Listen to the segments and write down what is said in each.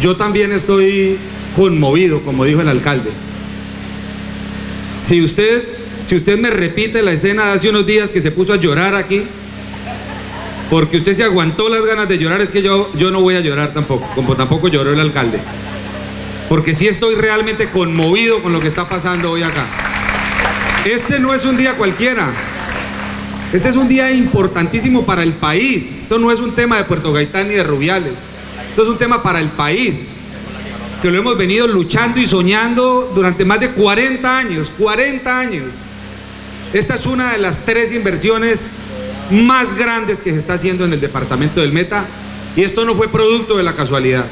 Yo también estoy conmovido, como dijo el alcalde. Si usted me repite la escena de hace unos días que se puso a llorar aquí, porque usted se aguantó las ganas de llorar, es que yo no voy a llorar tampoco, como tampoco lloró el alcalde, porque sí estoy realmente conmovido con lo que está pasando hoy acá. Este no es un día cualquiera, este es un día importantísimo para el país. Esto no es un tema de Puerto Gaitán ni de Rubiales, esto es un tema para el país, que lo hemos venido luchando y soñando durante más de 40 años, 40 años. Esta es una de las 3 inversiones más grandes que se está haciendo en el departamento del Meta, y esto no fue producto de la casualidad.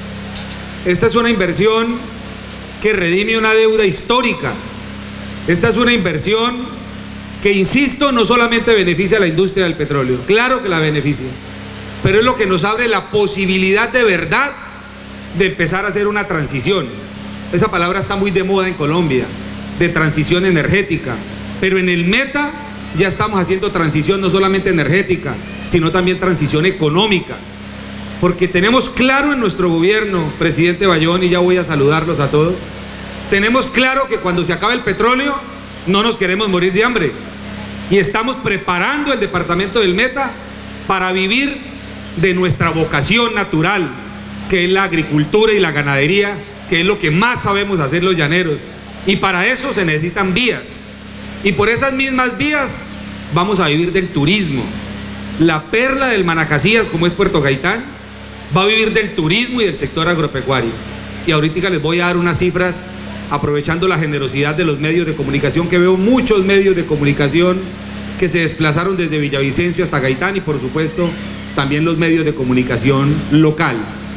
Esta es una inversión que redime una deuda histórica. Esta es una inversión que, insisto, no solamente beneficia a la industria del petróleo, claro que la beneficia, pero es lo que nos abre la posibilidad de verdad de empezar a hacer una transición. Esa palabra está muy de moda en Colombia, de transición energética, pero en el Meta ya estamos haciendo transición no solamente energética, sino también transición económica, porque tenemos claro en nuestro gobierno, presidente Bayón, y ya voy a saludarlos a todos, tenemos claro que cuando se acabe el petróleo no nos queremos morir de hambre, y estamos preparando el departamento del Meta para vivir de nuestra vocación natural, que es la agricultura y la ganadería, que es lo que más sabemos hacer los llaneros, y para eso se necesitan vías, y por esas mismas vías vamos a vivir del turismo. La perla del Manacacías, como es Puerto Gaitán, va a vivir del turismo y del sector agropecuario. Y ahorita les voy a dar unas cifras, aprovechando la generosidad de los medios de comunicación, que veo muchos medios de comunicación que se desplazaron desde Villavicencio hasta Gaitán, y por supuesto también los medios de comunicación local.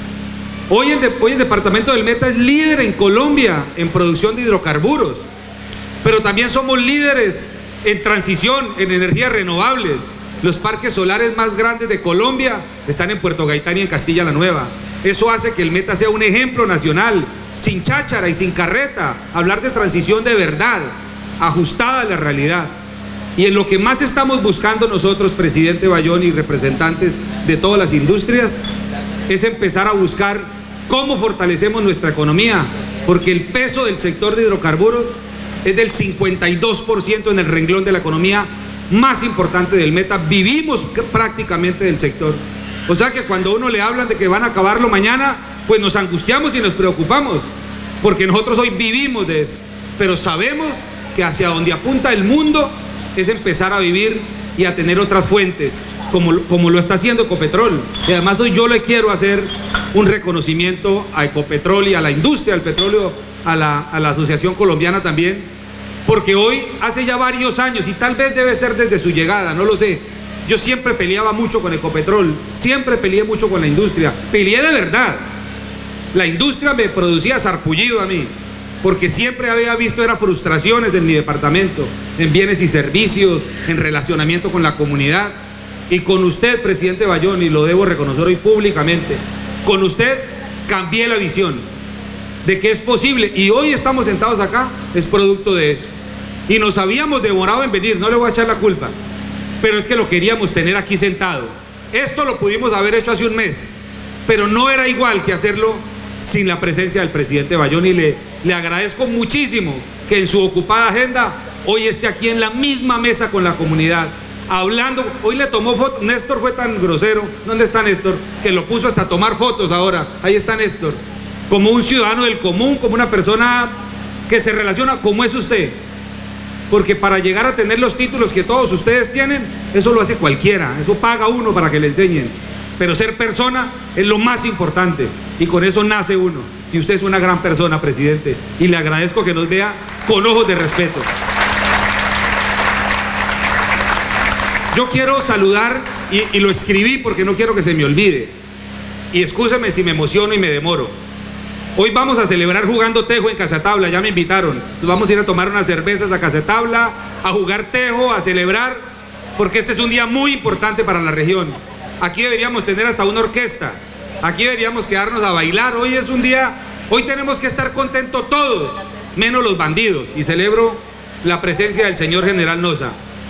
Hoy el departamento del Meta es líder en Colombia en producción de hidrocarburos, pero también somos líderes en transición, en energías renovables. Los parques solares más grandes de Colombia están en Puerto Gaitán y en Castilla la Nueva. Eso hace que el Meta sea un ejemplo nacional, sin cháchara y sin carreta, hablar de transición de verdad, ajustada a la realidad. Y en lo que más estamos buscando nosotros, presidente Bayón y representantes de todas las industrias, es empezar a buscar cómo fortalecemos nuestra economía, porque el peso del sector de hidrocarburos es del 52% en el renglón de la economía más importante del Meta. Vivimos prácticamente del sector. O sea que cuando uno le hablan de que van a acabarlo mañana, pues nos angustiamos y nos preocupamos, porque nosotros hoy vivimos de eso, pero sabemos que hacia donde apunta el mundo es empezar a vivir y a tener otras fuentes, como lo está haciendo Ecopetrol. Y además hoy yo le quiero hacer un reconocimiento a Ecopetrol y a la industria del petróleo, a la Asociación Colombiana también, porque hoy, hace ya varios años, y tal vez debe ser desde su llegada, no lo sé, yo siempre peleaba mucho con Ecopetrol, siempre peleé mucho con la industria, peleé de verdad. La industria me producía sarpullido a mí, porque siempre había visto frustraciones en mi departamento, en bienes y servicios, en relacionamiento con la comunidad. Y con usted, presidente Bayón, y lo debo reconocer hoy públicamente, con usted cambié la visión de que es posible, y hoy estamos sentados acá, es producto de eso. Y nos habíamos demorado en venir, no le voy a echar la culpa, pero es que lo queríamos tener aquí sentado. Esto lo pudimos haber hecho hace un mes, pero no era igual que hacerlo sin la presencia del presidente Bayón, y le agradezco muchísimo que en su ocupada agenda hoy esté aquí en la misma mesa con la comunidad, hablando. Hoy le tomó fotos, Néstor fue tan grosero, ¿dónde está Néstor? Que lo puso hasta a tomar fotos ahora, ahí está Néstor, como un ciudadano del común, como una persona que se relaciona como es usted, porque para llegar a tener los títulos que todos ustedes tienen, eso lo hace cualquiera, eso paga uno para que le enseñen, pero ser persona es lo más importante, y con eso nace uno, y usted es una gran persona, presidente, y le agradezco que nos vea con ojos de respeto. Yo quiero saludar, y lo escribí porque no quiero que se me olvide, y excúseme si me emociono y me demoro. Hoy vamos a celebrar jugando tejo en Casatabla, ya me invitaron. Nos vamos a ir a tomar unas cervezas a Casatabla, a jugar tejo, a celebrar, porque este es un día muy importante para la región. Aquí deberíamos tener hasta una orquesta, aquí deberíamos quedarnos a bailar. Hoy es un día, hoy tenemos que estar contentos todos, menos los bandidos, y celebro la presencia del señor general Noza.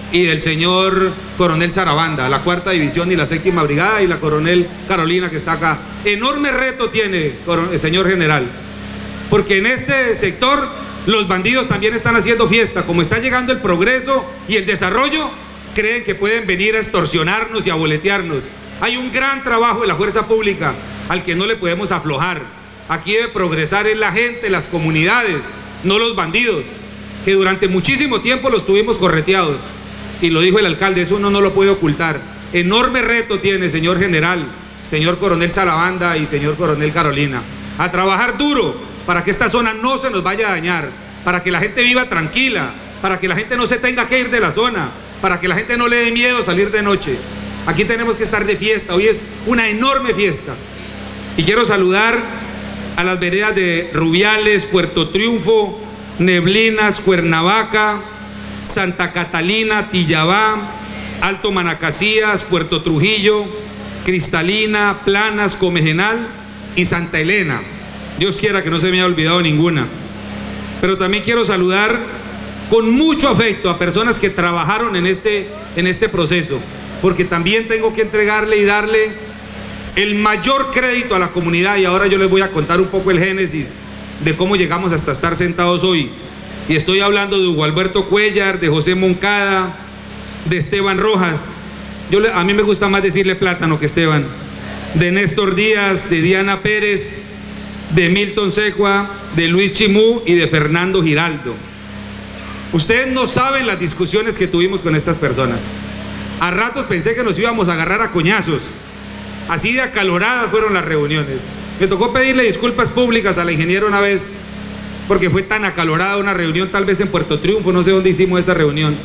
y del señor coronel Sarabanda, la 4ª división y la 7ª brigada, y la coronel Carolina que está acá. Enorme reto tiene el señor general, porque en este sector los bandidos también están haciendo fiesta. Como está llegando el progreso y el desarrollo, creen que pueden venir a extorsionarnos y a boletearnos. Hay un gran trabajo de la fuerza pública al que no le podemos aflojar. Aquí debe progresar en la gente, las comunidades, no los bandidos, que durante muchísimo tiempo los tuvimos correteados. Y lo dijo el alcalde, eso uno no lo puede ocultar. Enorme reto tiene, señor general, señor coronel Sarabanda y señor coronel Carolina, a trabajar duro para que esta zona no se nos vaya a dañar, para que la gente viva tranquila, para que la gente no se tenga que ir de la zona, para que la gente no le dé miedo salir de noche. Aquí tenemos que estar de fiesta, hoy es una enorme fiesta. Y quiero saludar a las veredas de Rubiales, Puerto Triunfo, Neblinas, Cuernavaca, Santa Catalina, Tillabá, Alto Manacacías, Puerto Trujillo, Cristalina, Planas, Comejenal y Santa Elena. Dios quiera que no se me haya olvidado ninguna. Pero también quiero saludar con mucho afecto a personas que trabajaron en este proceso, porque también tengo que entregarle y darle el mayor crédito a la comunidad. Y ahora yo les voy a contar un poco el génesis de cómo llegamos hasta estar sentados hoy. Y estoy hablando de Hugo Alberto Cuellar, de José Moncada, de Esteban Rojas. A mí me gusta más decirle Plátano que Esteban. De Néstor Díaz, de Diana Pérez, de Milton Secua, de Luis Chimú y de Fernando Giraldo. Ustedes no saben las discusiones que tuvimos con estas personas. A ratos pensé que nos íbamos a agarrar a coñazos. Así de acaloradas fueron las reuniones. Me tocó pedirle disculpas públicas a la ingeniera una vez, porque fue tan acalorada una reunión, tal vez en Puerto Triunfo, no sé dónde hicimos esa reunión.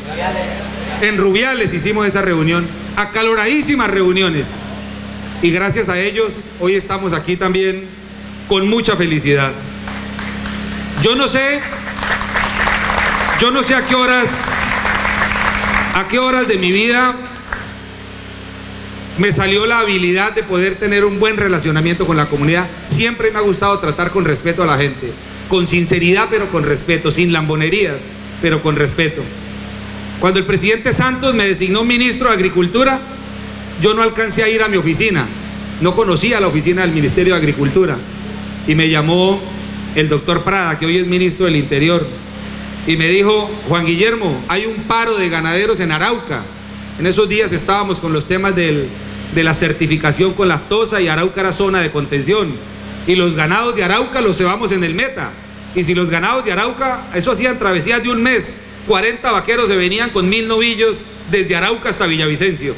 En Rubiales hicimos esa reunión, acaloradísimas reuniones. Y gracias a ellos, hoy estamos aquí también con mucha felicidad. Yo no sé a qué horas de mi vida me salió la habilidad de poder tener un buen relacionamiento con la comunidad. Siempre me ha gustado tratar con respeto a la gente, con sinceridad pero con respeto, sin lambonerías, pero con respeto. Cuando el presidente Santos me designó ministro de Agricultura, yo no alcancé a ir a mi oficina, no conocía la oficina del Ministerio de Agricultura, y me llamó el doctor Prada, que hoy es ministro del Interior, y me dijo: Juan Guillermo, hay un paro de ganaderos en Arauca. En esos días estábamos con los temas de la certificación con lactosa, y Arauca era zona de contención, y los ganados de Arauca los cebamos en el Meta. Y si los ganados de Arauca, eso hacían travesías de un mes, 40 vaqueros se venían con 1000 novillos desde Arauca hasta Villavicencio.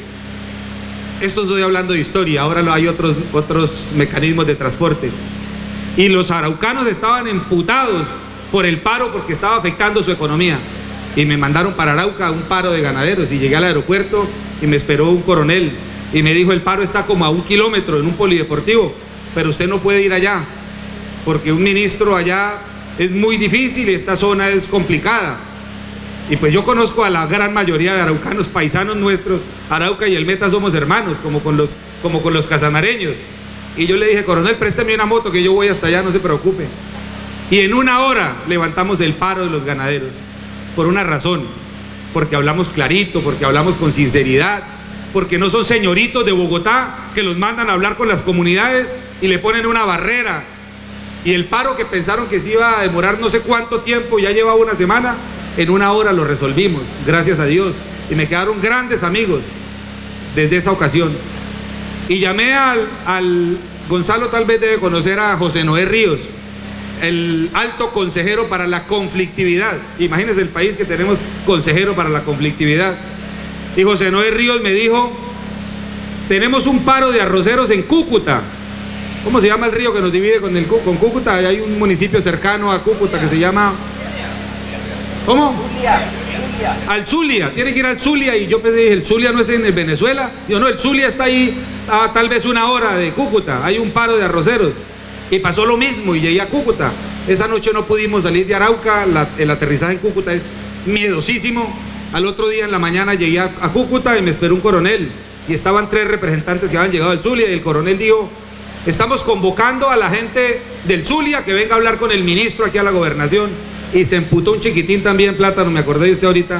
Esto estoy hablando de historia, ahora hay otros mecanismos de transporte. Y los araucanos estaban emputados por el paro, porque estaba afectando su economía. Y me mandaron para Arauca a un paro de ganaderos, y llegué al aeropuerto y me esperó un coronel y me dijo: el paro está como a 1 kilómetro en un polideportivo, pero usted no puede ir allá, porque un ministro allá es muy difícil y esta zona es complicada. Y pues yo conozco a la gran mayoría de araucanos, paisanos nuestros. Arauca y el Meta somos hermanos, como con los casanareños. Y yo le dije: coronel, préstame una moto que yo voy hasta allá, no se preocupe. Y en 1 hora levantamos el paro de los ganaderos, por una razón: porque hablamos clarito, porque hablamos con sinceridad, porque no son señoritos de Bogotá que los mandan a hablar con las comunidades y le ponen una barrera. Y el paro que pensaron que se iba a demorar no sé cuánto tiempo, ya llevaba 1 semana, en 1 hora lo resolvimos, gracias a Dios. Y me quedaron grandes amigos desde esa ocasión. Y llamé al Gonzalo, tal vez debe conocer a José Noé Ríos, el alto consejero para la conflictividad. Imagínense el país que tenemos consejero para la conflictividad. Y José Noé Ríos me dijo: tenemos un paro de arroceros en Cúcuta. ¿Cómo se llama el río que nos divide con Cúcuta? Hay un municipio cercano a Cúcuta que se llama... ¿Cómo? Al Zulia. Tiene que ir al Zulia. Y yo pensé: el Zulia no es en Venezuela. Digo: no, el Zulia está ahí a tal vez 1 hora de Cúcuta. Hay un paro de arroceros. Y pasó lo mismo y llegué a Cúcuta. Esa noche no pudimos salir de Arauca. El aterrizaje en Cúcuta es miedosísimo. Al otro día en la mañana llegué a Cúcuta y me esperó un coronel. Y estaban 3 representantes que habían llegado al Zulia. Y el coronel dijo: estamos convocando a la gente del Zulia que venga a hablar con el ministro aquí a la gobernación. Y se emputó un chiquitín también, Plátano, me acordé de usted ahorita,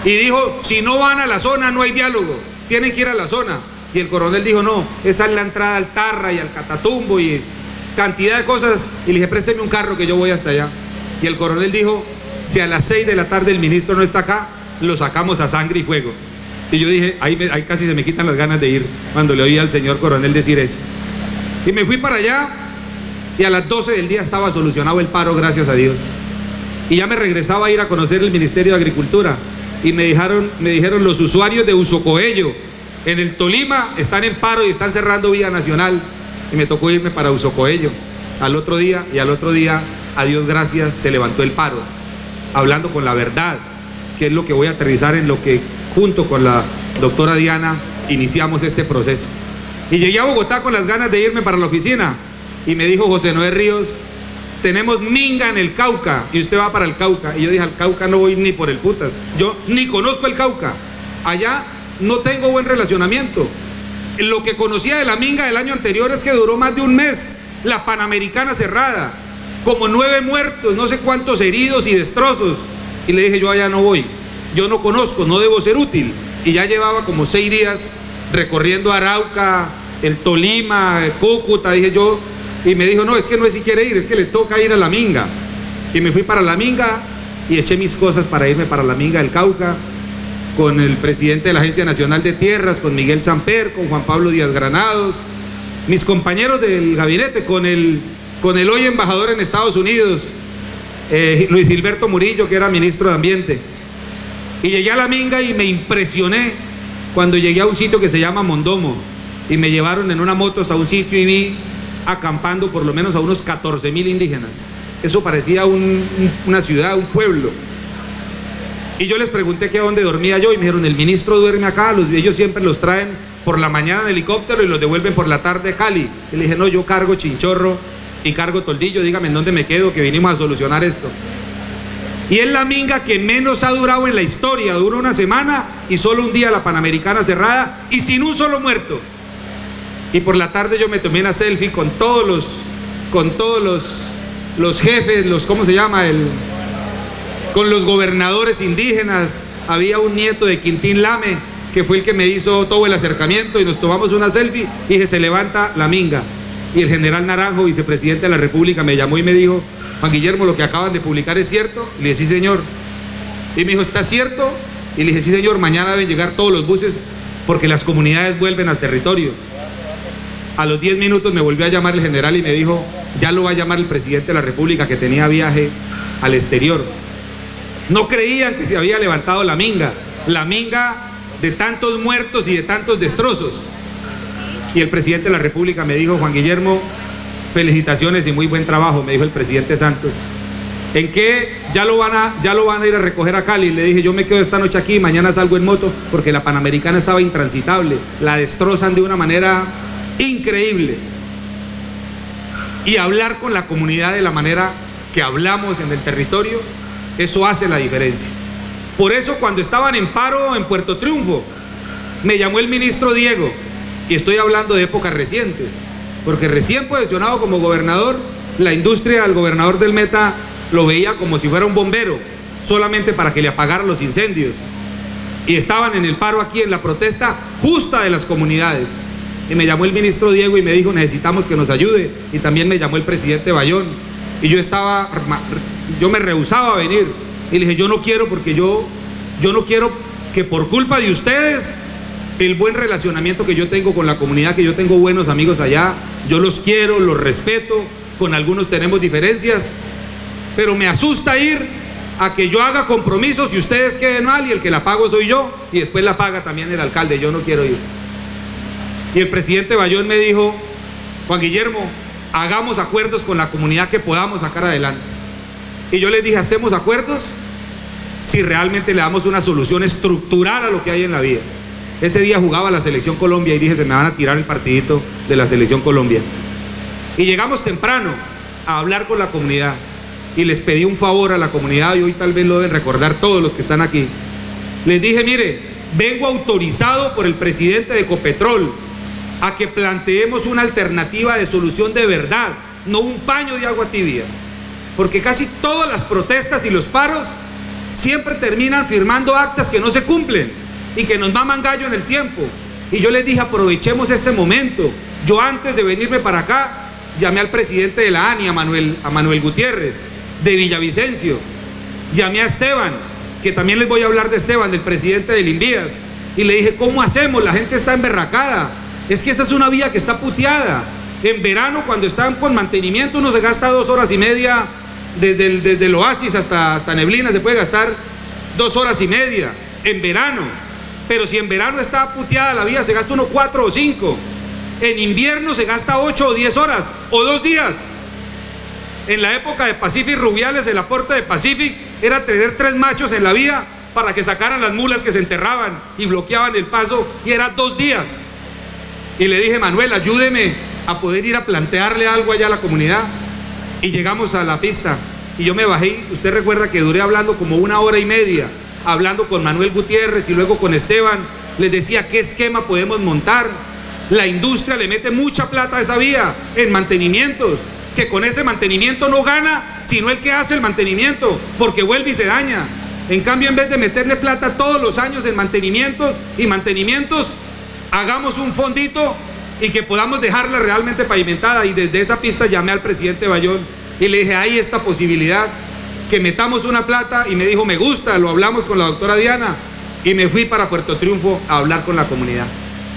Y dijo, si no van a la zona no hay diálogo, tienen que ir a la zona. Y el coronel dijo, no, esa es la entrada al Tarra y al Catatumbo y cantidad de cosas. Y le dije, présteme un carro que yo voy hasta allá. Y el coronel dijo, si a las 6 de la tarde el ministro no está acá, lo sacamos a sangre y fuego. Y yo dije, ahí casi se me quitan las ganas de ir cuando le oí al señor coronel decir eso. Y me fui para allá y a las 12 del día estaba solucionado el paro, gracias a Dios. Y ya me regresaba a ir a conocer el Ministerio de Agricultura. Y me dijeron los usuarios de Usocoello, en el Tolima, están en paro y están cerrando vía nacional. Y me tocó irme para Usocoello al otro día, y al otro día, a Dios gracias, se levantó el paro, hablando con la verdad, que es lo que voy a aterrizar en lo que junto con la doctora Diana iniciamos este proceso. Y llegué a Bogotá con las ganas de irme para la oficina y me dijo José Noé Ríos, tenemos minga en el Cauca y usted va para el Cauca. Y yo dije, al Cauca no voy ni por el putas, yo ni conozco el Cauca, allá no tengo buen relacionamiento. Lo que conocía de la minga del año anterior es que duró más de un mes, la Panamericana cerrada, como 9 muertos, no sé cuántos heridos y destrozos. Y le dije, yo allá no voy, yo no conozco, no debo ser útil. Y ya llevaba como 6 días recorriendo Arauca, el Tolima, Cúcuta, dije yo. Y me dijo, no, es que no es si quiere ir, es que le toca ir a la minga. Y me fui para la minga y eché mis cosas para irme para la minga del Cauca, con el presidente de la Agencia Nacional de Tierras, con Miguel Samper, con Juan Pablo Díaz Granados, mis compañeros del gabinete, con el hoy embajador en Estados Unidos, Luis Gilberto Murillo, que era ministro de Ambiente. Y llegué a la minga y me impresioné cuando llegué a un sitio que se llama Mondomo, y me llevaron en una moto hasta un sitio y vi acampando por lo menos a unos 14.000 indígenas. Eso parecía una ciudad, un pueblo. Y yo les pregunté que a dónde dormía yo y me dijeron, el ministro duerme acá, ellos siempre los traen por la mañana en helicóptero y los devuelven por la tarde a Cali. Y le dije, no, yo cargo Chinchorro y cargo Toldillo, dígame en dónde me quedo, que vinimos a solucionar esto. Y es la minga que menos ha durado en la historia, duró una semana y solo un día la Panamericana cerrada y sin un solo muerto. Y por la tarde yo me tomé una selfie con todos los jefes, ¿cómo se llama? Con los gobernadores indígenas. Había un nieto de Quintín Lame, que fue el que me hizo todo el acercamiento, y nos tomamos una selfie y dije, se levanta la minga. Y el general Naranjo, vicepresidente de la República, me llamó y me dijo, Juan Guillermo, lo que acaban de publicar es cierto. Y le dije, sí señor. Y me dijo, ¿está cierto? Y le dije, sí señor, mañana deben llegar todos los buses porque las comunidades vuelven al territorio. A los 10 minutos me volvió a llamar el general y me dijo, ya lo va a llamar el presidente de la República, que tenía viaje al exterior. No creían que se había levantado la minga de tantos muertos y de tantos destrozos. Y el presidente de la República me dijo, Juan Guillermo, felicitaciones y muy buen trabajo, me dijo el presidente Santos. ¿En qué? Ya lo van a ir a recoger a Cali. Le dije, yo me quedo esta noche aquí, mañana salgo en moto, porque la Panamericana estaba intransitable, la destrozan de una manera increíble. Y hablar con la comunidad de la manera que hablamos en el territorio, eso hace la diferencia. Por eso cuando estaban en paro en Puerto Triunfo, me llamó el ministro Diego, y estoy hablando de épocas recientes, porque recién posicionado como gobernador, la industria, el gobernador del Meta lo veía como si fuera un bombero, solamente para que le apagaran los incendios. Y estaban en el paro aquí, en la protesta justa de las comunidades. Y me llamó el ministro Diego y me dijo, necesitamos que nos ayude. Y también me llamó el presidente Bayón. Y yo me rehusaba a venir. Y le dije, yo no quiero, porque yo no quiero que por culpa de ustedes, el buen relacionamiento que yo tengo con la comunidad, que yo tengo buenos amigos allá, yo los quiero, los respeto, con algunos tenemos diferencias, pero me asusta ir a que yo haga compromisos y ustedes queden mal y el que la pago soy yo y después la paga también el alcalde. Yo no quiero ir. Y el presidente Bayón me dijo, Juan Guillermo, hagamos acuerdos con la comunidad que podamos sacar adelante. Y yo les dije, hacemos acuerdos si realmente le damos una solución estructural a lo que hay en la vida. Ese día jugaba la Selección Colombia y dije, se me van a tirar el partidito de la Selección Colombia. Y llegamos temprano a hablar con la comunidad y les pedí un favor a la comunidad, y hoy tal vez lo deben recordar todos los que están aquí. Les dije, mire, vengo autorizado por el presidente de Ecopetrol a que planteemos una alternativa de solución de verdad, no un paño de agua tibia, porque casi todas las protestas y los paros siempre terminan firmando actas que no se cumplen y que nos maman gallo en el tiempo. Y yo les dije, aprovechemos este momento. Yo antes de venirme para acá, llamé al presidente de la ANI, a Manuel Gutiérrez, de Villavicencio. Llamé a Esteban, que también les voy a hablar de Esteban, del presidente del Invías. Y le dije, ¿cómo hacemos? La gente está emberracada. Es que esa es una vía que está puteada. En verano, cuando están con mantenimiento, uno se gasta 2 horas y media, desde el Oasis hasta Neblina, se puede gastar 2 horas y media, en verano. Pero si en verano está puteada la vía, se gasta uno 4 o 5. En invierno se gasta 8 o 10 horas, o 2 días. En la época de Pacific Rubiales, el aporte de Pacific era tener 3 machos en la vía para que sacaran las mulas que se enterraban y bloqueaban el paso, y era 2 días. Y le dije, Manuel, ayúdeme a poder ir a plantearle algo allá a la comunidad. Y llegamos a la pista y yo me bajé. Usted recuerda que duré hablando como 1 hora y media, hablando con Manuel Gutiérrez y luego con Esteban. Les decía qué esquema podemos montar. La industria le mete mucha plata a esa vía en mantenimientos, que con ese mantenimiento no gana sino el que hace el mantenimiento, porque vuelve y se daña. En cambio, en vez de meterle plata todos los años en mantenimientos y mantenimientos, hagamos un fondito y que podamos dejarla realmente pavimentada. Y desde esa pista llamé al presidente Bayón y le dije, hay esta posibilidad, que metamos una plata. Y me dijo, me gusta, lo hablamos con la doctora Diana. Y me fui para Puerto Triunfo a hablar con la comunidad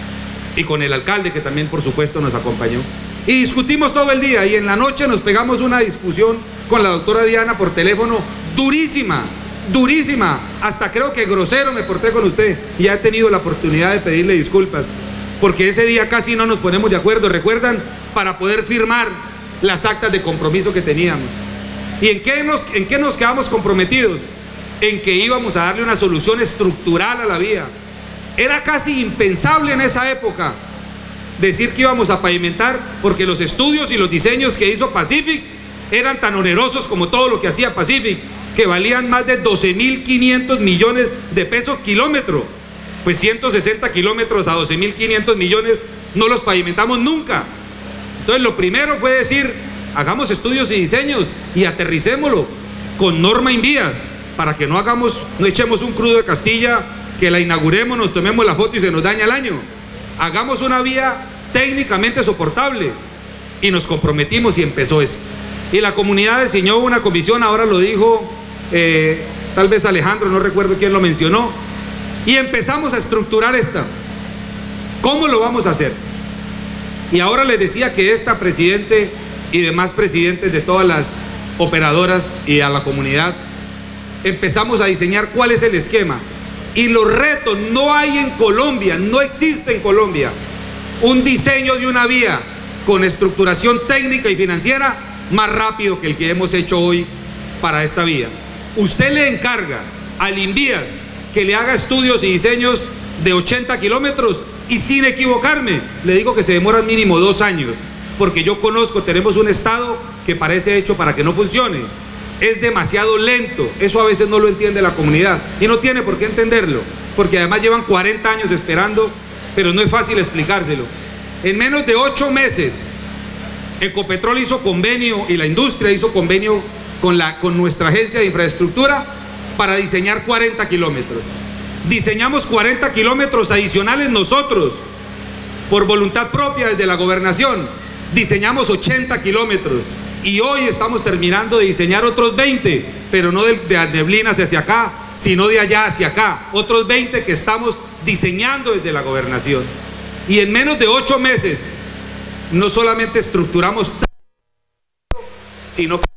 y con el alcalde, que también por supuesto nos acompañó, y discutimos todo el día. Y en la noche nos pegamos una discusión con la doctora Diana por teléfono durísima, durísima, hasta creo que grosero me porté con usted, y ya he tenido la oportunidad de pedirle disculpas, porque ese día casi no nos ponemos de acuerdo, ¿recuerdan? Para poder firmar las actas de compromiso que teníamos. ¿Y en qué nos quedamos comprometidos? En que íbamos a darle una solución estructural a la vía. Era casi impensable en esa época decir que íbamos a pavimentar, porque los estudios y los diseños que hizo Pacific eran tan onerosos como todo lo que hacía Pacific, que valían más de 12.500 millones de pesos kilómetro. Pues 160 kilómetros a 12.500 millones no los pavimentamos nunca. Entonces lo primero fue decir, hagamos estudios y diseños y aterricémoslo con norma Invías, para que no echemos un crudo de Castilla, que la inauguremos, nos tomemos la foto y se nos daña el año. Hagamos una vía técnicamente soportable. Y nos comprometimos y empezó esto. Y la comunidad diseñó una comisión, ahora lo dijo tal vez Alejandro, no recuerdo quién lo mencionó, y empezamos a estructurar esta. ¿Cómo lo vamos a hacer? Y ahora les decía que esta presidente y demás presidentes de todas las operadoras y a la comunidad, empezamos a diseñar cuál es el esquema. Y los retos, no hay en Colombia, no existe en Colombia un diseño de una vía con estructuración técnica y financiera más rápido que el que hemos hecho hoy para esta vía. Usted le encarga al Invías que le haga estudios y diseños de 80 kilómetros y, sin equivocarme, le digo que se demoran mínimo 2 años, porque yo conozco, tenemos un estado que parece hecho para que no funcione. Es demasiado lento, eso a veces no lo entiende la comunidad y no tiene por qué entenderlo, porque además llevan 40 años esperando, pero no es fácil explicárselo. En menos de 8 meses, Ecopetrol hizo convenio y la industria hizo convenio con nuestra agencia de infraestructura para diseñar 40 kilómetros. Diseñamos 40 kilómetros adicionales nosotros, por voluntad propia desde la gobernación. Diseñamos 80 kilómetros y hoy estamos terminando de diseñar otros 20, pero no de Neblinas hacia acá, sino de allá hacia acá, otros 20 que estamos diseñando desde la gobernación. Y en menos de 8 meses no solamente estructuramos, sino que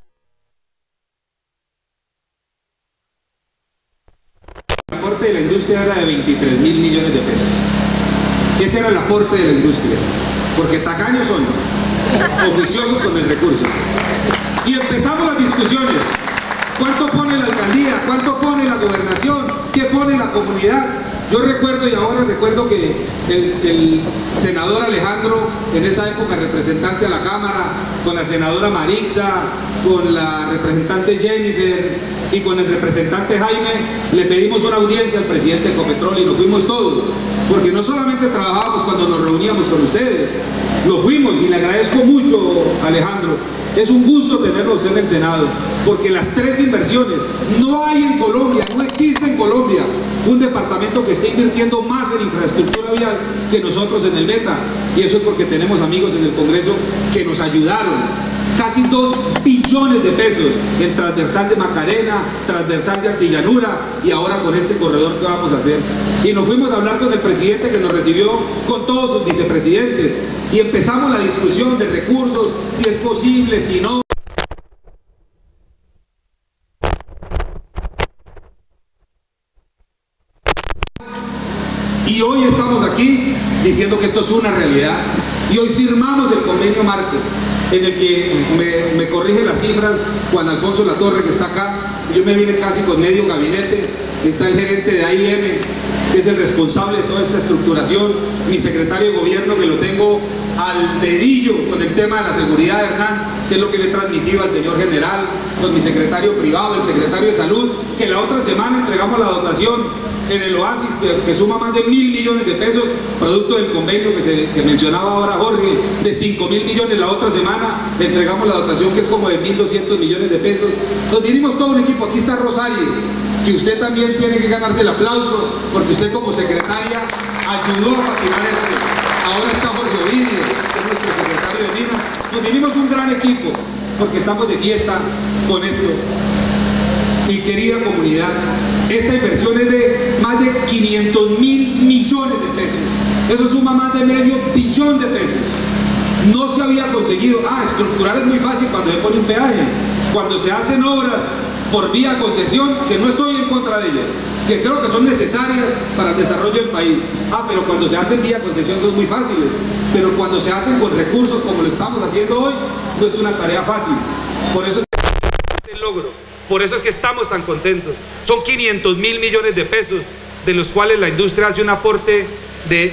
el aporte de la industria era de 23.000 millones de pesos. Ese era el aporte de la industria, porque tacaños son, oficiosos con el recurso. Y empezamos las discusiones. ¿Cuánto pone la alcaldía? ¿Cuánto pone la gobernación? ¿Qué pone la comunidad? Yo recuerdo, y ahora recuerdo que el senador Alejandro, en esa época representante a la Cámara, con la senadora Marixa, con la representante Jennifer y con el representante Jaime, le pedimos una audiencia al presidente de Ecopetrol y nos fuimos todos, porque no solamente trabajábamos cuando nos reuníamos con ustedes, lo fuimos, y le agradezco mucho, Alejandro, Es un gusto tenerlo usted en el Senado, porque las tres inversiones, no hay en Colombia, no existe en Colombia un departamento que esté invirtiendo más en infraestructura vial que nosotros en el Meta, y eso es porque tenemos amigos en el Congreso que nos ayudaron. Casi 2 billones de pesos en transversal de Macarena, transversal de Antillanura y ahora con este corredor que vamos a hacer. Y nos fuimos a hablar con el presidente que nos recibió con todos sus vicepresidentes y empezamos la discusión de recursos, si es posible, si no. Y hoy estamos aquí diciendo que esto es una realidad y hoy firmamos el convenio marco en el que me corrige las cifras Juan Alfonso Latorre, que está acá. Yo me vine casi con medio gabinete. Está el gerente de AIM, que es el responsable de toda esta estructuración, mi secretario de gobierno, que lo tengo al dedillo con el tema de la seguridad, Hernán, que es lo que le he transmitido al señor general, con mi secretario privado, el secretario de salud, que la otra semana entregamos la dotación en el Oasis, que suma más de 1.000 millones de pesos, producto del convenio que mencionaba ahora Jorge, de 5.000 millones. La otra semana entregamos la dotación que es como de 1.200 millones de pesos. Nos vinimos todo un equipo. Aquí está Rosario, que usted también tiene que ganarse el aplauso, porque usted como secretaria ayudó a patinar esto. Ahora está Jorge Ovidio, que es nuestro secretario de Minas. Nos vinimos un gran equipo, porque estamos de fiesta con esto. Mi querida comunidad, esta inversión es de más de 500.000 millones de pesos. Eso suma más de medio billón de pesos. No se había conseguido. Estructurar es muy fácil cuando se pone un peaje. Cuando se hacen obras por vía concesión, que no estoy en contra de ellas, que creo que son necesarias para el desarrollo del país. Pero cuando se hacen vía concesión son muy fáciles. Pero cuando se hacen con recursos como lo estamos haciendo hoy, no es una tarea fácil. Por eso es el logro. Por eso es que estamos tan contentos. Son 500.000 millones de pesos, de los cuales la industria hace un aporte de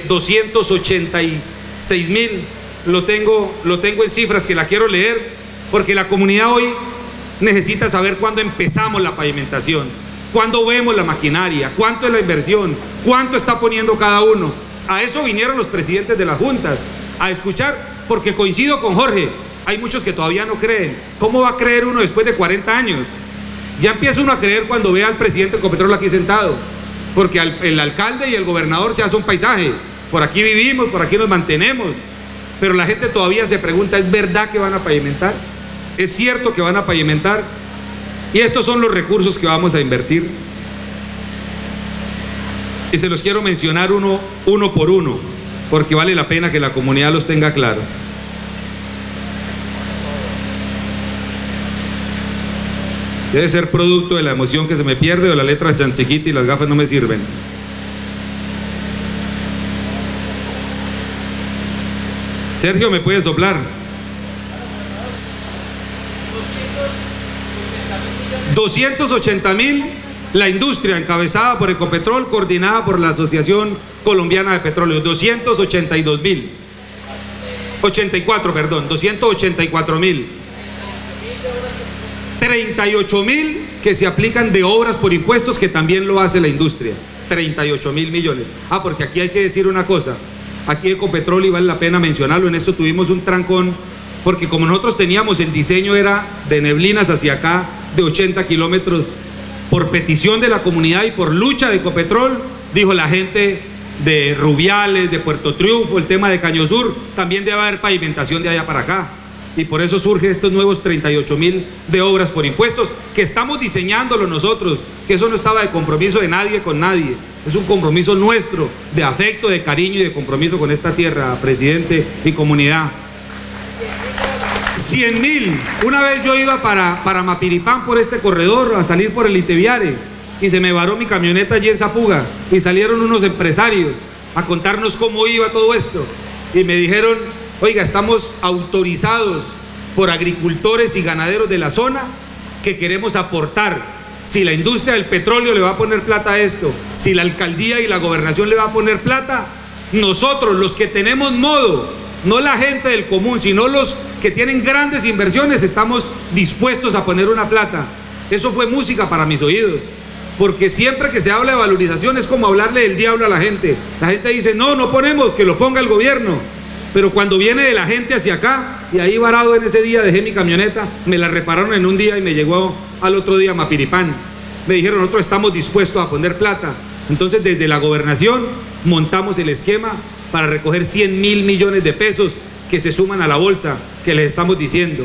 286.000. Lo tengo en cifras que la quiero leer, porque la comunidad hoy necesita saber cuándo empezamos la pavimentación, cuándo vemos la maquinaria, cuánto es la inversión, cuánto está poniendo cada uno. A eso vinieron los presidentes de las juntas, a escuchar, porque coincido con Jorge, hay muchos que todavía no creen. ¿Cómo va a creer uno después de 40 años? Ya empieza uno a creer cuando ve al presidente de Ecopetrol aquí sentado, porque el alcalde y el gobernador ya son paisaje, por aquí vivimos, por aquí nos mantenemos, pero la gente todavía se pregunta, ¿es verdad que van a pavimentar? ¿Es cierto que van a pavimentar? Y estos son los recursos que vamos a invertir, y se los quiero mencionar uno por uno, porque vale la pena que la comunidad los tenga claros. Debe ser producto de la emoción que se me pierde, o la letra tan chiquita y las gafas no me sirven. Sergio, ¿me puede soplar? 280.000, la industria encabezada por Ecopetrol, coordinada por la Asociación Colombiana de Petróleo. 284.000. 38.000 que se aplican de obras por impuestos, que también lo hace la industria. 38.000 millones. Porque aquí hay que decir una cosa. Aquí Ecopetrol, y vale la pena mencionarlo, en esto tuvimos un trancón, porque como nosotros teníamos, el diseño era de Neblinas hacia acá, de 80 kilómetros, por petición de la comunidad y por lucha de Ecopetrol, dijo la gente de Rubiales, de Puerto Triunfo, el tema de Caño Sur, también debe haber pavimentación de allá para acá. Y por eso surgen estos nuevos 38.000 de obras por impuestos, que estamos diseñándolo nosotros, que eso no estaba de compromiso de nadie con nadie, es un compromiso nuestro, de afecto, de cariño y de compromiso con esta tierra, presidente y comunidad. 100.000, una vez yo iba para Mapiripán por este corredor, a salir por el Iteviare, y se me varó mi camioneta allí en Zapuga, y salieron unos empresarios a contarnos cómo iba todo esto, y me dijeron: oiga, estamos autorizados por agricultores y ganaderos de la zona, que queremos aportar. Si la industria del petróleo le va a poner plata a esto, si la alcaldía y la gobernación le va a poner plata, nosotros, los que tenemos modo, no la gente del común, sino los que tienen grandes inversiones, estamos dispuestos a poner una plata. Eso fue música para mis oídos, porque siempre que se habla de valorización es como hablarle del diablo a la gente. La gente dice: no, no ponemos, que lo ponga el gobierno. Pero cuando viene de la gente hacia acá, y ahí varado en ese día dejé mi camioneta, me la repararon en un día y me llegó al otro día a Mapiripán. Me dijeron, nosotros estamos dispuestos a poner plata. Entonces desde la gobernación montamos el esquema para recoger 100.000 millones de pesos que se suman a la bolsa que les estamos diciendo.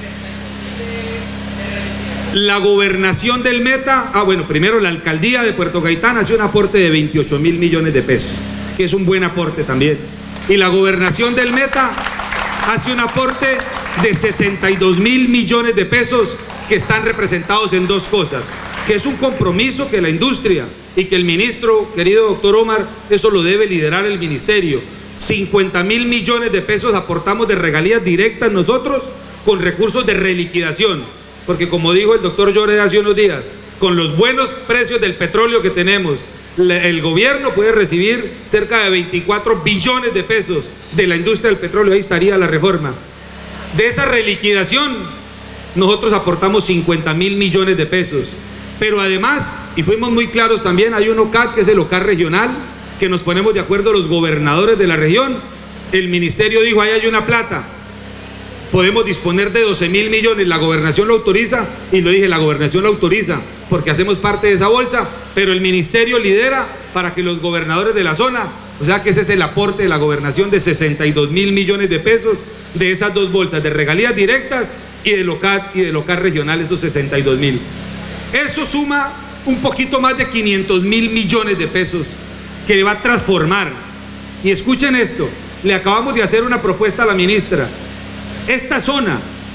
La gobernación del Meta, primero la alcaldía de Puerto Gaitán hace un aporte de 28.000 millones de pesos, que es un buen aporte también. Y la gobernación del Meta hace un aporte de 62.000 millones de pesos que están representados en dos cosas, que es un compromiso que la industria y que el ministro, querido doctor Omar, eso lo debe liderar el ministerio. 50.000 millones de pesos aportamos de regalías directas nosotros con recursos de reliquidación, porque como dijo el doctor Lloré hace unos días, con los buenos precios del petróleo que tenemos, el gobierno puede recibir cerca de 24 billones de pesos de la industria del petróleo. Ahí estaría la reforma. De esa reliquidación nosotros aportamos 50.000 millones de pesos, pero además, y fuimos muy claros también, hay un OCAD que es el OCAD regional, que nos ponemos de acuerdo los gobernadores de la región. El ministerio dijo, ahí hay una plata, podemos disponer de 12.000 millones, la gobernación lo autoriza, y lo dije, la gobernación lo autoriza porque hacemos parte de esa bolsa, pero el ministerio lidera para que los gobernadores de la zona, o sea que ese es el aporte de la gobernación de 62.000 millones de pesos de esas dos bolsas, de regalías directas y del OCAD regional, esos 62.000. Eso suma un poquito más de 500.000 millones de pesos que va a transformar. Y escuchen esto, le acabamos de hacer una propuesta a la ministra. Esta zona,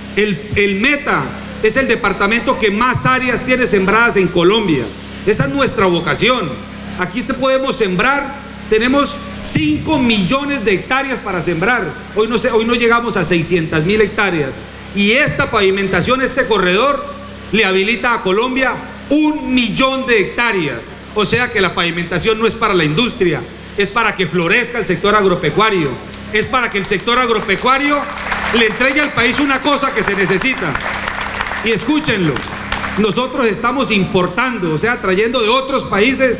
el Meta, es el departamento que más áreas tiene sembradas en Colombia. Esa es nuestra vocación. Aquí podemos sembrar, tenemos 5 millones de hectáreas para sembrar. Hoy no llegamos a 600.000 hectáreas. Y esta pavimentación, este corredor, le habilita a Colombia 1 millón de hectáreas. O sea que la pavimentación no es para la industria, es para que florezca el sector agropecuario. Es para que el sector agropecuario le entregue al país una cosa que se necesita. Y escúchenlo, nosotros estamos importando, o sea, trayendo de otros países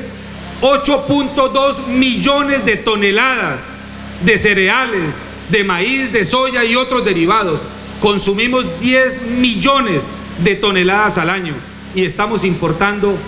8.2 millones de toneladas de cereales, de maíz, de soya y otros derivados. Consumimos 10 millones de toneladas al año y estamos importando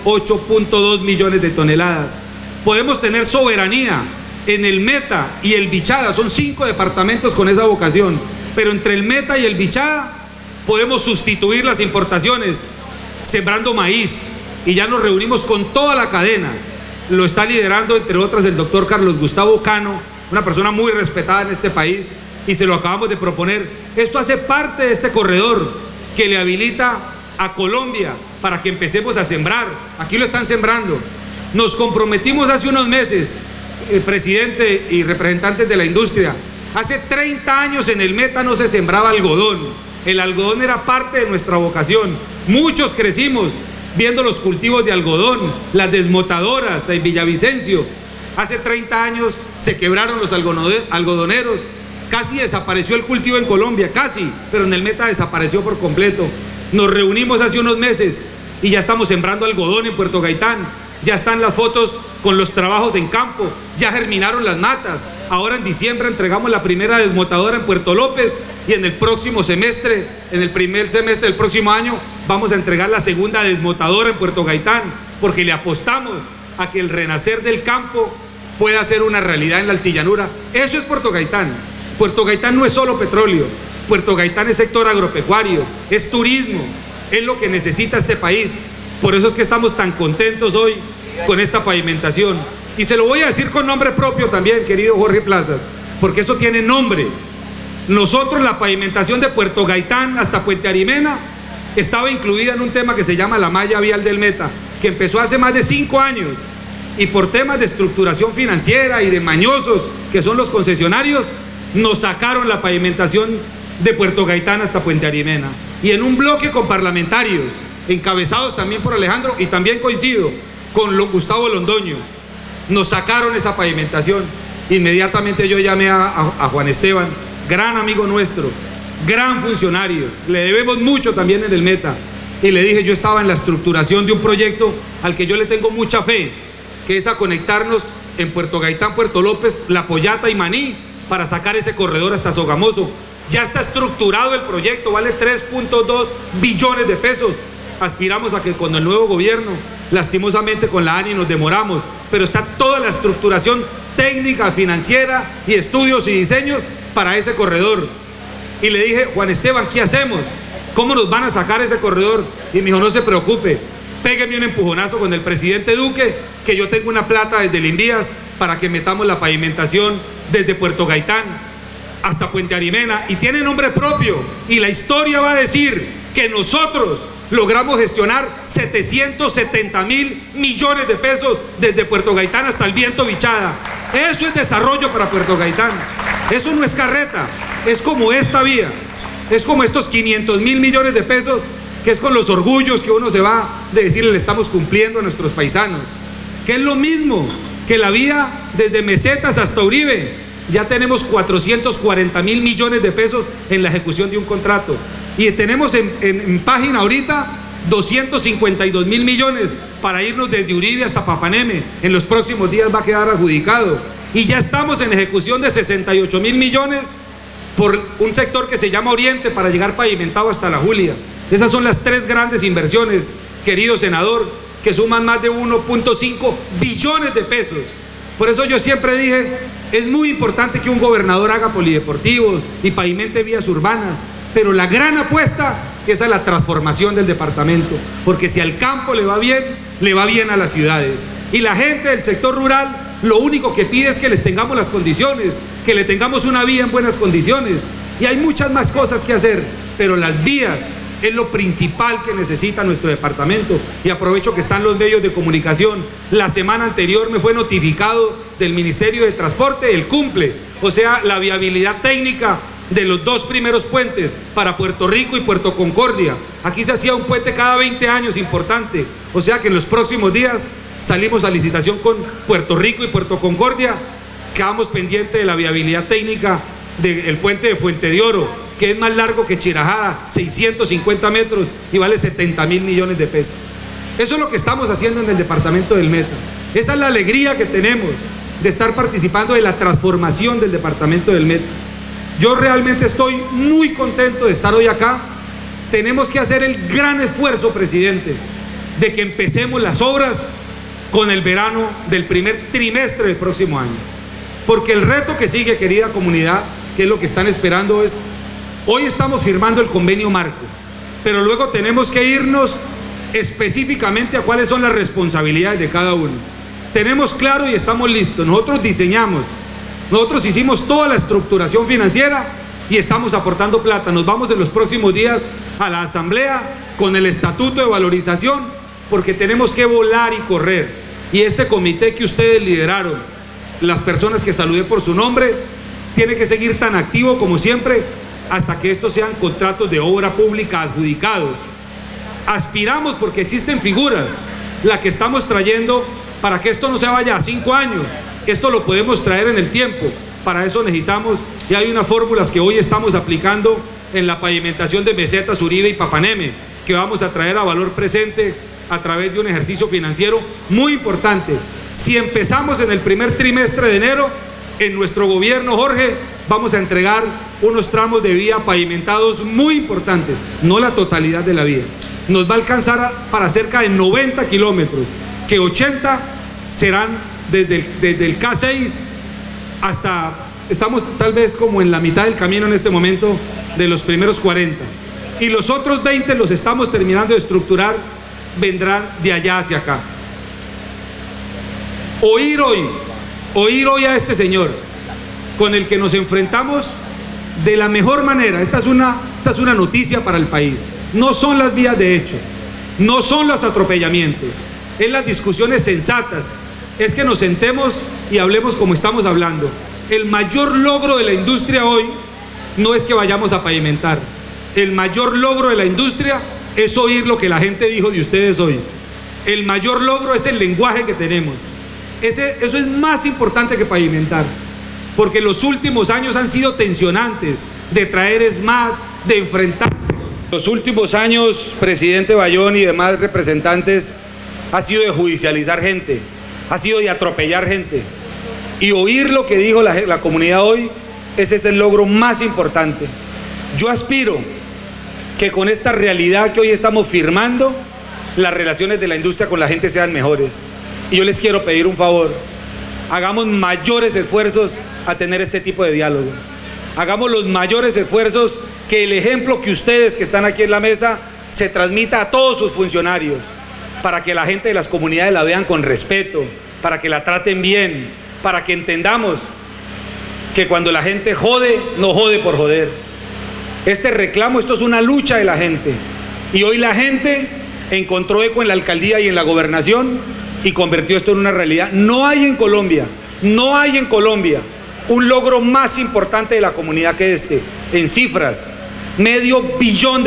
8.2 millones de toneladas. Podemos tener soberanía en el Meta y el Bichada, son 5 departamentos con esa vocación, pero entre el Meta y el Bichada podemos sustituir las importaciones sembrando maíz, y ya nos reunimos con toda la cadena. Lo está liderando, entre otras, el doctor Carlos Gustavo Cano, una persona muy respetada en este país, y se lo acabamos de proponer. Esto hace parte de este corredor que le habilita a Colombia para que empecemos a sembrar. Aquí lo están sembrando. Nos comprometimos hace unos meses, presidente y representantes de la industria. Hace 30 años en el Meta no se sembraba algodón. El algodón era parte de nuestra vocación. Muchos crecimos viendo los cultivos de algodón, las desmotadoras en Villavicencio. Hace 30 años se quebraron los algodoneros. Casi desapareció el cultivo en Colombia, casi, pero en el Meta desapareció por completo. Nos reunimos hace unos meses y ya estamos sembrando algodón en Puerto Gaitán. Ya están las fotos con los trabajos en campo, ya germinaron las matas. Ahora en diciembre entregamos la primera desmotadora en Puerto López, y en el próximo semestre, en el primer semestre del próximo año, vamos a entregar la segunda desmotadora en Puerto Gaitán, porque le apostamos a que el renacer del campo pueda ser una realidad en la altillanura. Eso es Puerto Gaitán. Puerto Gaitán no es solo petróleo, Puerto Gaitán es sector agropecuario, es turismo, es lo que necesita este país. Por eso es que estamos tan contentos hoy con esta pavimentación. Y se lo voy a decir con nombre propio también, querido Jorge Plazas, porque eso tiene nombre. Nosotros, la pavimentación de Puerto Gaitán hasta Puente Arimena estaba incluida en un tema que se llama la malla vial del Meta, que empezó hace más de 5 años, y por temas de estructuración financiera y de mañosos que son los concesionarios, nos sacaron la pavimentación de Puerto Gaitán hasta Puente Arimena. Y en un bloque con parlamentarios, encabezados también por Alejandro, y también coincido con Gustavo Londoño, nos sacaron esa pavimentación. Inmediatamente yo llamé a Juan Esteban, gran amigo nuestro, gran funcionario, le debemos mucho también en el Meta, y le dije, yo estaba en la estructuración de un proyecto al que yo le tengo mucha fe, que es a conectarnos en Puerto Gaitán, Puerto López, La Pollata y Maní, para sacar ese corredor hasta Sogamoso. Ya está estructurado el proyecto, vale 3.2 billones de pesos. Aspiramos a que con el nuevo gobierno, lastimosamente con la ANI nos demoramos, pero está toda la estructuración técnica, financiera y estudios y diseños para ese corredor. Y le dije, Juan Esteban, ¿qué hacemos? ¿Cómo nos van a sacar ese corredor? Y me dijo, no se preocupe, pégueme un empujonazo con el presidente Duque, que yo tengo una plata desde el Invías para que metamos la pavimentación desde Puerto Gaitán hasta Puente Arimena, y tiene nombre propio, y la historia va a decir que nosotros logramos gestionar 770.000 millones de pesos desde Puerto Gaitán hasta el Viento Bichada. Eso es desarrollo para Puerto Gaitán. Eso no es carreta, es como esta vía, es como estos 500.000 millones de pesos, que es con los orgullos que uno se va de decirle, le estamos cumpliendo a nuestros paisanos, que es lo mismo que la vía desde Mesetas hasta Uribe. Ya tenemos 440.000 millones de pesos en la ejecución de un contrato, y tenemos en página ahorita 252.000 millones para irnos desde Uribe hasta Papaneme. En los próximos días va a quedar adjudicado, y ya estamos en ejecución de 68.000 millones por un sector que se llama Oriente para llegar pavimentado hasta La Julia. Esas son las tres grandes inversiones, querido senador, que suman más de 1.5 billones de pesos. Por eso yo siempre dije, es muy importante que un gobernador haga polideportivos y pavimente vías urbanas, pero la gran apuesta es a la transformación del departamento, porque si al campo le va bien a las ciudades. Y la gente del sector rural lo único que pide es que les tengamos las condiciones, que le tengamos una vía en buenas condiciones. Y hay muchas más cosas que hacer, pero las vías es lo principal que necesita nuestro departamento. Y aprovecho que están los medios de comunicación. La semana anterior me fue notificado del Ministerio de Transporte el cumple, o sea, la viabilidad técnica de los dos primeros puentes para Puerto Rico y Puerto Concordia. Aquí se hacía un puente cada 20 años importante, o sea que en los próximos días salimos a licitación con Puerto Rico y Puerto Concordia. Quedamos pendientes de la viabilidad técnica del puente de Fuente de Oro, que es más largo que Chirajada, 650 metros y vale 70.000 millones de pesos. Eso es lo que estamos haciendo en el departamento del Meta. Esa es la alegría que tenemos de estar participando de la transformación del departamento del Meta. Yo realmente estoy muy contento de estar hoy acá. Tenemos que hacer el gran esfuerzo, presidente, de que empecemos las obras con el verano del primer trimestre del próximo año. Porque el reto que sigue, querida comunidad, que es lo que están esperando, es: hoy estamos firmando el convenio marco, pero luego tenemos que irnos específicamente a cuáles son las responsabilidades de cada uno. Tenemos claro y estamos listos. Nosotros diseñamos, nosotros hicimos toda la estructuración financiera y estamos aportando plata. Nos vamos en los próximos días a la asamblea con el estatuto de valorización, porque tenemos que volar y correr. Y este comité que ustedes lideraron, las personas que saludé por su nombre, tiene que seguir tan activo como siempre hasta que estos sean contratos de obra pública adjudicados. Aspiramos, porque existen figuras, la que estamos trayendo, para que esto no se vaya a 5 años, esto lo podemos traer en el tiempo. Para eso necesitamos, y hay unas fórmulas que hoy estamos aplicando en la pavimentación de Mesetas, Uribe y Papaneme, que vamos a traer a valor presente a través de un ejercicio financiero muy importante. Si empezamos en el primer trimestre de enero, en nuestro gobierno, Jorge, vamos a entregar unos tramos de vía pavimentados muy importantes, no la totalidad de la vía. Nos va a alcanzar para cerca de 90 kilómetros, que 80 serán desde el K6 hasta, estamos tal vez como en la mitad del camino en este momento de los primeros 40. Y los otros 20 los estamos terminando de estructurar, vendrán de allá hacia acá. Oír hoy a este señor con el que nos enfrentamos de la mejor manera. Esta es una noticia para el país. No son las vías de hecho, no son los atropellamientos, es las discusiones sensatas, es que nos sentemos y hablemos como estamos hablando. El mayor logro de la industria hoy no es que vayamos a pavimentar. El mayor logro de la industria es oír lo que la gente dijo de ustedes hoy. El mayor logro es el lenguaje que tenemos. Eso es más importante que pavimentar, porque los últimos años han sido tensionantes, de traer SMAT, de enfrentar. Los últimos años, presidente Bayón y demás representantes, ha sido de judicializar gente, ha sido de atropellar gente. Y oír lo que dijo la comunidad hoy, ese es el logro más importante. Yo aspiro que con esta realidad que hoy estamos firmando, las relaciones de la industria con la gente sean mejores. Y yo les quiero pedir un favor: hagamos mayores esfuerzos a tener este tipo de diálogo. Hagamos los mayores esfuerzos, que el ejemplo que ustedes que están aquí en la mesa se transmita a todos sus funcionarios, para que la gente de las comunidades la vean con respeto, para que la traten bien, para que entendamos que cuando la gente jode, no jode por joder. Este reclamo, esto es una lucha de la gente, y hoy la gente encontró eco en la alcaldía y en la gobernación y convirtió esto en una realidad. No hay en Colombia un logro más importante de la comunidad que este, en cifras, $500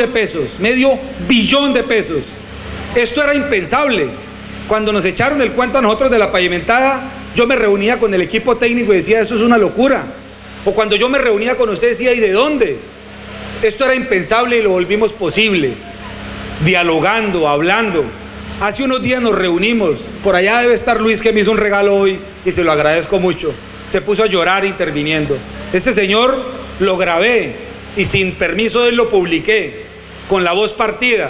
millones de pesos. Esto era impensable. Cuando nos echaron el cuento a nosotros de la pavimentada, yo me reunía con el equipo técnico y decía, eso es una locura. O cuando yo me reunía con ustedes decía, ¿y de dónde? Esto era impensable y lo volvimos posible, dialogando, hablando. Hace unos días nos reunimos, por allá debe estar Luis, que me hizo un regalo hoy y se lo agradezco mucho. Se puso a llorar interviniendo. Este señor lo grabé y sin permiso de él lo publiqué, con la voz partida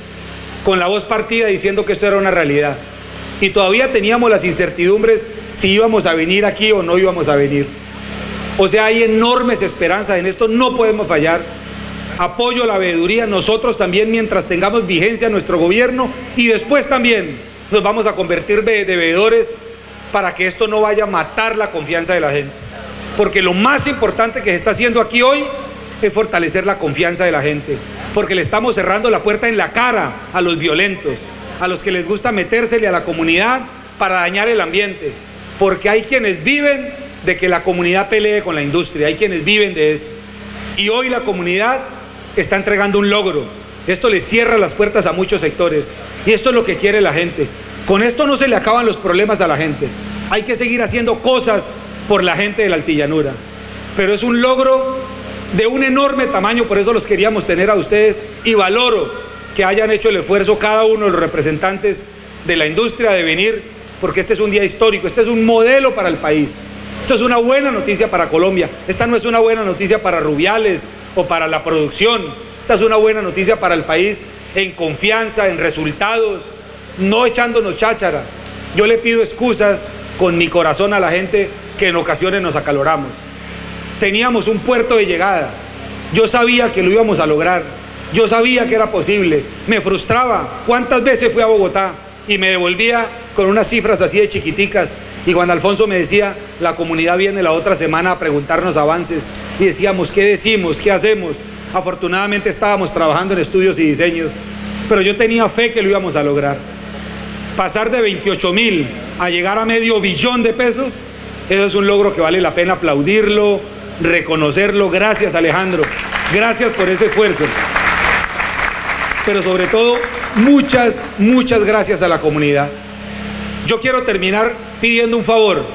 diciendo que esto era una realidad. Y todavía teníamos las incertidumbres si íbamos a venir aquí o no íbamos a venir. O sea, hay enormes esperanzas en esto, no podemos fallar. Apoyo la veeduría, nosotros también, mientras tengamos vigencia en nuestro gobierno, y después también nos vamos a convertir de veedores para que esto no vaya a matar la confianza de la gente. Porque lo más importante que se está haciendo aquí hoy es fortalecer la confianza de la gente, porque le estamos cerrando la puerta en la cara a los violentos, a los que les gusta metérsele a la comunidad para dañar el ambiente, porque hay quienes viven de que la comunidad pelee con la industria, hay quienes viven de eso. Y hoy la comunidad está entregando un logro. Esto le cierra las puertas a muchos sectores, y esto es lo que quiere la gente. Con esto no se le acaban los problemas a la gente. Hay que seguir haciendo cosas por la gente de la Altillanura, pero es un logro de un enorme tamaño, por eso los queríamos tener a ustedes, y valoro que hayan hecho el esfuerzo cada uno de los representantes de la industria de venir, porque este es un día histórico, este es un modelo para el país. Esto es una buena noticia para Colombia. Esta no es una buena noticia para Rubiales o para la producción. Esta es una buena noticia para el país en confianza, en resultados, no echándonos cháchara. Yo le pido excusas con mi corazón a la gente que en ocasiones nos acaloramos. Teníamos un puerto de llegada. Yo sabía que lo íbamos a lograr. Yo sabía que era posible. Me frustraba. ¿Cuántas veces fui a Bogotá y me devolvía con unas cifras así de chiquiticas? Y Juan Alfonso me decía, la comunidad viene la otra semana a preguntarnos avances. Y decíamos, ¿qué decimos? ¿Qué hacemos? Afortunadamente estábamos trabajando en estudios y diseños, pero yo tenía fe que lo íbamos a lograr. Pasar de 28.000 a llegar a $500 millones de pesos, eso es un logro que vale la pena aplaudirlo, reconocerlo. Gracias, Alejandro, gracias por ese esfuerzo. Pero sobre todo, muchas gracias a la comunidad. Yo quiero terminar pidiendo un favor.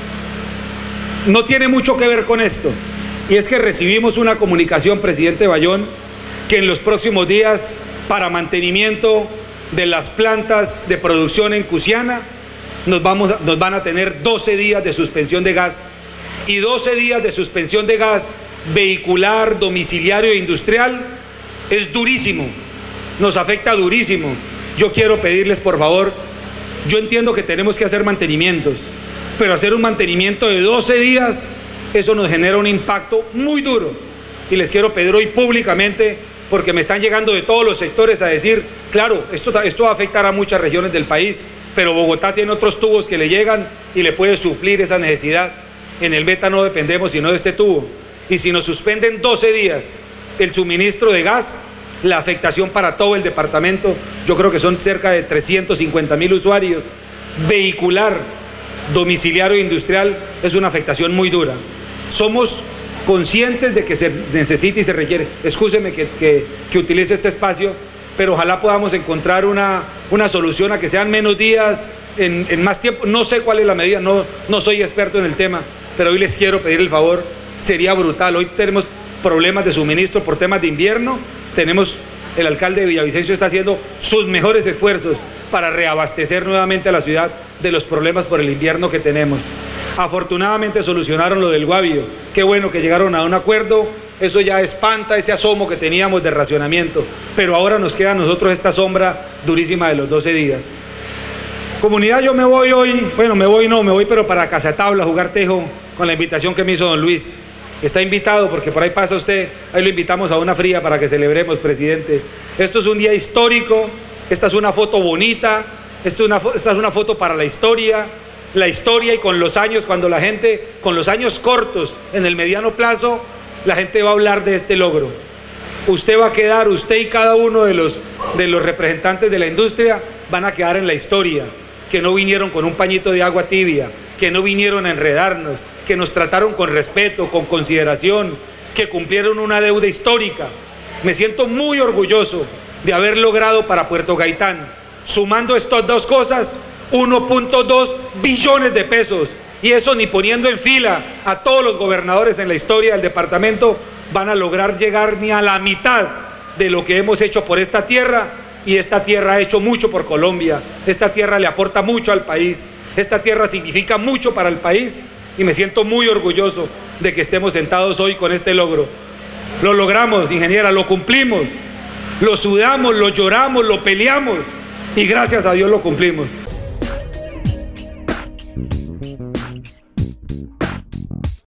No tiene mucho que ver con esto, y es que recibimos una comunicación, presidente Bayón, que en los próximos días, para mantenimiento de las plantas de producción en Cusiana, nos van a tener 12 días de suspensión de gas, y 12 días de suspensión de gas vehicular, domiciliario e industrial es durísimo, nos afecta durísimo. Yo quiero pedirles, por favor, yo entiendo que tenemos que hacer mantenimientos, pero hacer un mantenimiento de 12 días, eso nos genera un impacto muy duro. Y les quiero pedir hoy públicamente, porque me están llegando de todos los sectores a decir, claro, esto va a afectar a muchas regiones del país, pero Bogotá tiene otros tubos que le llegan y le puede suplir esa necesidad. En el Meta no dependemos sino de este tubo. Y si nos suspenden 12 días el suministro de gas, la afectación para todo el departamento, yo creo que son cerca de 350.000 usuarios, vehicular, domiciliario e industrial, es una afectación muy dura. Somos conscientes de que se necesita y se requiere. Excúseme que utilice este espacio, pero ojalá podamos encontrar una solución a que sean menos días, en más tiempo. No sé cuál es la medida, no soy experto en el tema, pero hoy les quiero pedir el favor. Sería brutal. Hoy tenemos problemas de suministro por temas de invierno. El alcalde de Villavicencio está haciendo sus mejores esfuerzos para reabastecer nuevamente a la ciudad de los problemas por el invierno que tenemos. Afortunadamente solucionaron lo del Guavio. Qué bueno que llegaron a un acuerdo eso ya espanta ese asomo que teníamos de racionamiento, pero ahora nos queda a nosotros esta sombra durísima de los 12 días. Comunidad, yo me voy hoy, bueno, me voy pero para Casatabla a jugar tejo con la invitación que me hizo don Luis. Está invitado porque por ahí pasa usted, ahí lo invitamos a una fría para que celebremos, presidente. Esto es un día histórico, esta es una foto bonita, esta es una foto para la historia y con los años, cuando la gente, con los años cortos, en el mediano plazo, la gente va a hablar de este logro. Usted va a quedar, usted y cada uno de los representantes de la industria van a quedar en la historia, que no vinieron con un pañito de agua tibia, que no vinieron a enredarnos, que nos trataron con respeto, con consideración, que cumplieron una deuda histórica. Me siento muy orgulloso de haber logrado para Puerto Gaitán, sumando estas dos cosas, 1.2 billones de pesos, y eso ni poniendo en fila a todos los gobernadores en la historia del departamento van a lograr llegar ni a la mitad de lo que hemos hecho por esta tierra, y esta tierra ha hecho mucho por Colombia, esta tierra le aporta mucho al país, esta tierra significa mucho para el país, y me siento muy orgulloso de que estemos sentados hoy con este logro. Lo logramos, ingeniera, lo cumplimos, lo sudamos, lo lloramos, lo peleamos, y gracias a Dios lo cumplimos.